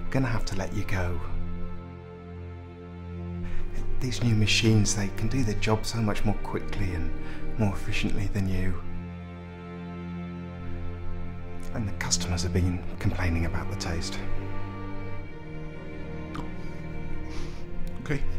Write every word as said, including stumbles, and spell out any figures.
gonna have to let you go. These new machines, they can do their job so much more quickly and more efficiently than you. And the customers have been complaining about the taste. Okay.